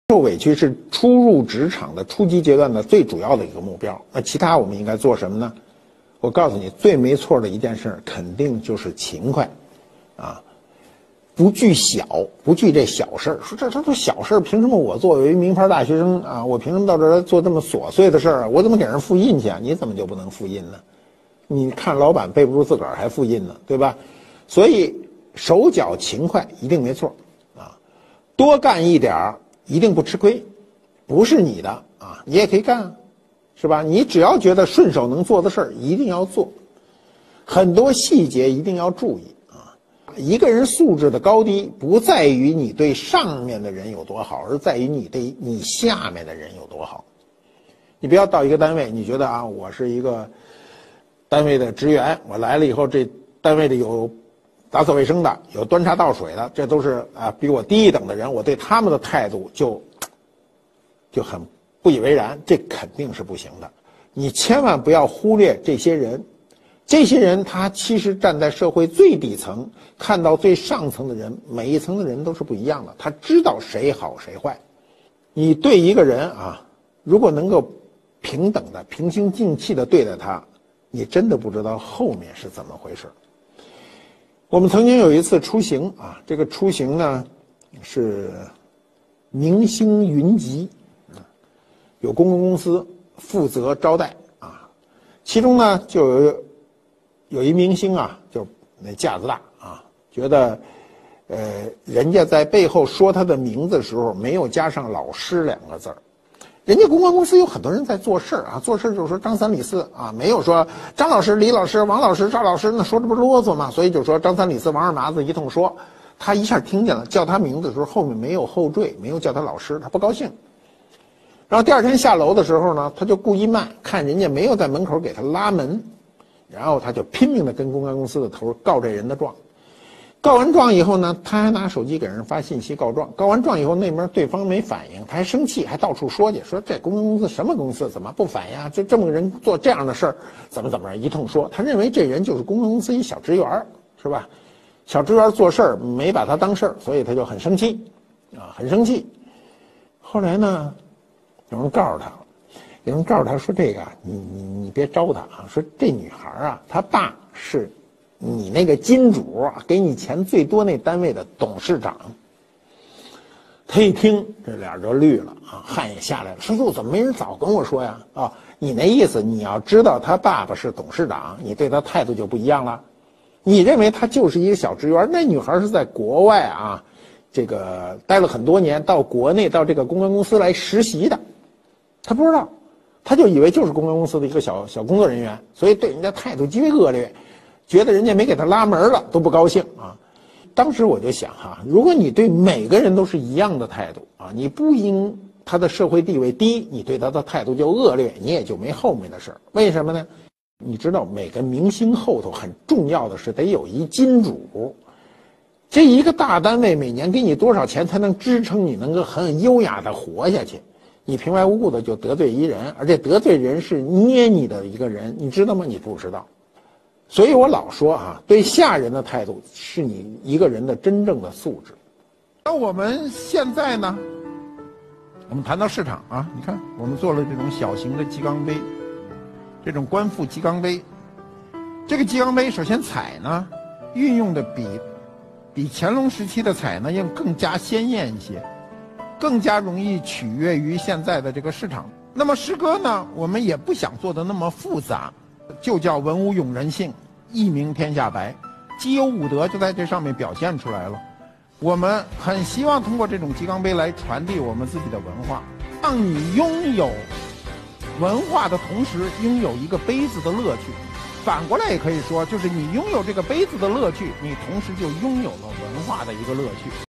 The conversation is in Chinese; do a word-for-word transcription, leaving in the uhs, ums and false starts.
受委屈是初入职场的初级阶段的最主要的一个目标。那其他我们应该做什么呢？我告诉你，最没错的一件事肯定就是勤快，啊，不惧小，不惧这小事儿。说这这都小事儿，凭什么我作为名牌大学生啊，我凭什么到这儿来做这么琐碎的事儿啊？我怎么给人复印去啊？你怎么就不能复印呢？你看老板背不住自个儿还复印呢，对吧？所以手脚勤快一定没错啊，多干一点儿一定不吃亏，不是你的啊，你也可以干，是吧？你只要觉得顺手能做的事儿，一定要做，很多细节一定要注意啊。一个人素质的高低，不在于你对上面的人有多好，而在于你对你下面的人有多好。你不要到一个单位，你觉得啊，我是一个单位的职员，我来了以后，这单位里有打扫卫生的，有端茶倒水的，这都是啊比我低一等的人，我对他们的态度就就很不以为然，这肯定是不行的。你千万不要忽略这些人，这些人他其实站在社会最底层，看到最上层的人，每一层的人都是不一样的，他知道谁好谁坏。你对一个人啊，如果能够平等的、平心静气的对待他，你真的不知道后面是怎么回事。我们曾经有一次出行啊，这个出行呢是明星云集，有公共公司负责招待啊，其中呢就有有一明星啊，就那架子大啊，觉得呃人家在背后说他的名字的时候没有加上老师两个字儿。人家公关公司有很多人在做事儿啊，做事就是说张三李四啊，没有说张老师、李老师、王老师、赵老师，那说这不是啰嗦吗？所以就说张三李四王二麻子一通说，他一下听见了，叫他名字的时候后面没有后缀，没有叫他老师，他不高兴。然后第二天下楼的时候呢，他就故意慢，看人家没有在门口给他拉门，然后他就拼命的跟公关公司的头告这人的状。告完状以后呢，他还拿手机给人发信息告状。告完状以后，那边对方没反应，他还生气，还到处说去，说这公关公司什么公司，怎么不反应啊？就这么个人做这样的事儿，怎么怎么一通说。他认为这人就是公关公司一小职员，是吧？小职员做事儿没把他当事儿，所以他就很生气，啊，很生气。后来呢，有人告诉他，有人告诉他说这个，你你你别招他啊，说这女孩啊，她爸是你那个金主给你钱最多那单位的董事长。他一听这脸就绿了啊，汗也下来了，说哟，怎么没人早跟我说呀？啊，你那意思，你要知道他爸爸是董事长，你对他态度就不一样了。你认为他就是一个小职员，那女孩是在国外啊，这个待了很多年，到国内到这个公关公司来实习的，他不知道，他就以为就是公关公司的一个小小工作人员，所以对人家态度极为恶劣。觉得人家没给他拉门了都不高兴啊！当时我就想哈、啊，如果你对每个人都是一样的态度啊，你不因他的社会地位低，你对他的态度就恶劣，你也就没后面的事儿。为什么呢？你知道每个明星后头很重要的是得有一金主，这一个大单位每年给你多少钱才能支撑你能够很优雅的活下去？你平白无故的就得罪一人，而且得罪人是捏你的一个人，你知道吗？你不知道。所以我老说啊，对下人的态度是你一个人的真正的素质。那我们现在呢，我们谈到市场啊，你看我们做了这种小型的鸡缸杯，这种官复鸡缸杯。这个鸡缸杯首先彩呢，运用的比比乾隆时期的彩呢要更加鲜艳一些，更加容易取悦于现在的这个市场。那么诗歌呢，我们也不想做的那么复杂。就叫文武永人性，一鸣天下白，既有武德就在这上面表现出来了。我们很希望通过这种鸡缸杯来传递我们自己的文化，让你拥有文化的同时拥有一个杯子的乐趣。反过来也可以说，就是你拥有这个杯子的乐趣，你同时就拥有了文化的一个乐趣。